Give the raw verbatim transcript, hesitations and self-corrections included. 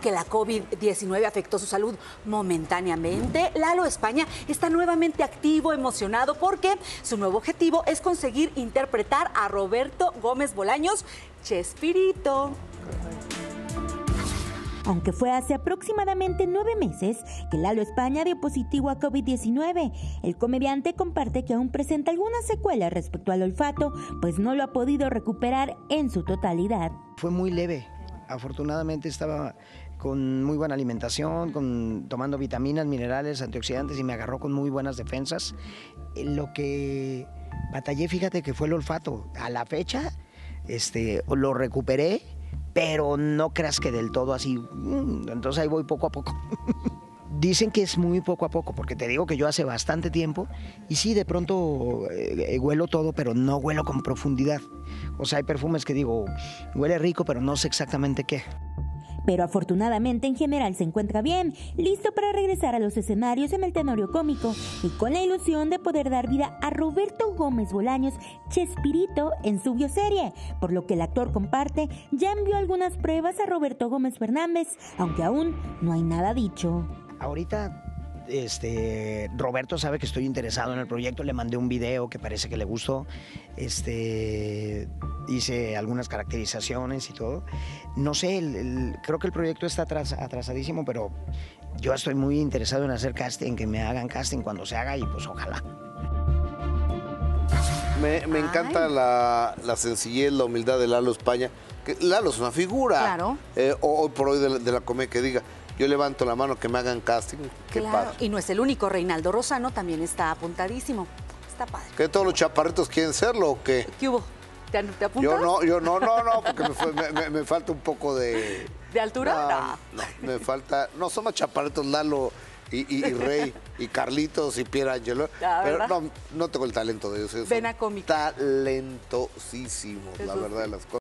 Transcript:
que la COVID diecinueve afectó su salud momentáneamente, Lalo España está nuevamente activo, emocionado, porque su nuevo objetivo es conseguir interpretar a Roberto Gómez Bolaños, Chespirito. Aunque fue hace aproximadamente nueve meses que Lalo España dio positivo a COVID diecinueve, el comediante comparte que aún presenta algunas secuelas respecto al olfato, pues no lo ha podido recuperar en su totalidad. Fue muy leve, afortunadamente estaba con muy buena alimentación, con, tomando vitaminas, minerales, antioxidantes y me agarró con muy buenas defensas. Lo que batallé, fíjate que fue el olfato. A la fecha este, lo recuperé, pero no creas que del todo así, entonces ahí voy poco a poco. Dicen que es muy poco a poco, porque te digo que yo hace bastante tiempo, y sí, de pronto eh, huelo todo, pero no huelo con profundidad. O sea, hay perfumes que digo, huele rico, pero no sé exactamente qué. Pero afortunadamente en general se encuentra bien, listo para regresar a los escenarios en el Tenorio Cómico y con la ilusión de poder dar vida a Roberto Gómez Bolaños, Chespirito, en su bioserie, por lo que el actor comparte ya envió algunas pruebas a Roberto Gómez Fernández, aunque aún no hay nada dicho. Ahorita este, Roberto sabe que estoy interesado en el proyecto, le mandé un video que parece que le gustó, este, hice algunas caracterizaciones y todo. No sé, el, el, creo que el proyecto está atras, atrasadísimo, pero yo estoy muy interesado en hacer casting, que me hagan casting cuando se haga y pues ojalá. Me, me encanta la, la sencillez, la humildad de Lalo España. Que Lalo es una figura. Claro. Eh, hoy por hoy de la, de la comedia, que diga, yo levanto la mano, que me hagan casting. Qué Claro, padre. y no es el único, Reinaldo Rosano también está apuntadísimo. Está padre. ¿Que todos los chaparritos quieren serlo o qué? ¿Qué hubo? ¿Te, te apuntas? Yo no, yo no, no, no, porque me, fue, me, me, me falta un poco de... ¿De altura? No, no, me falta... No, somos chaparritos, Lalo y, y, y Rey, y Carlitos y Pierangelo. Ah, pero no, no tengo el talento de ellos. Ven a cómica. Talentosísimos, la verdad de las cosas.